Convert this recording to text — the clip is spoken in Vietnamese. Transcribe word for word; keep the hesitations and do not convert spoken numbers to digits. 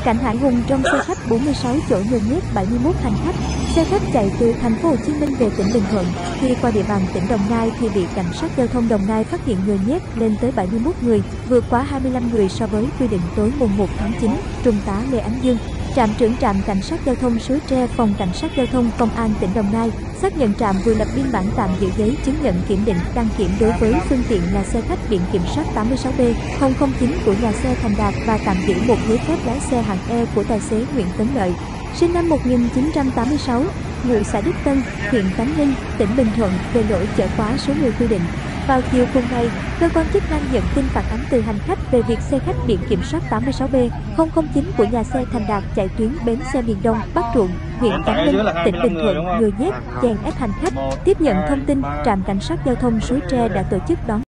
Cảnh Hải Hùng trong xe khách bốn mươi sáu chỗ nhồi nhét bảy mươi mốt hành khách. Xe khách chạy từ thành phố Hồ Chí Minh về tỉnh Bình Thuận. Khi qua địa bàn tỉnh Đồng Nai thì bị cảnh sát giao thông Đồng Nai phát hiện nhồi nhét lên tới bảy mươi mốt người, vượt quá hai mươi lăm người so với quy định tối mùng một tháng chín. Trung tá Lê Ánh Dương, trạm trưởng trạm cảnh sát giao thông Suối Tre, phòng cảnh sát giao thông công an tỉnh Đồng Nai, xác nhận trạm vừa lập biên bản tạm giữ giấy chứng nhận kiểm định đăng kiểm đối với phương tiện là xe khách biển kiểm soát tám mươi sáu B không không chín của nhà xe Thành Đạt và tạm giữ một giấy phép lái xe hạng E của tài xế Nguyễn Tấn Lợi, sinh năm một nghìn chín trăm tám mươi sáu, ngụ xã Đức Tân, huyện Tánh Linh, tỉnh Bình Thuận về lỗi chở quá số người quy định. Vào chiều cùng ngày, cơ quan chức năng nhận tin phản ánh từ hành khách về việc xe khách biển kiểm soát tám mươi sáu B không không chín của nhà xe Thành Đạt chạy tuyến bến xe miền Đông, Bắc Truộng, huyện Tánh Linh, tỉnh Bình Thuận nhồi nhét, chèn ép hành khách. Tiếp nhận thông tin, trạm cảnh sát giao thông Suối Tre đã tổ chức đón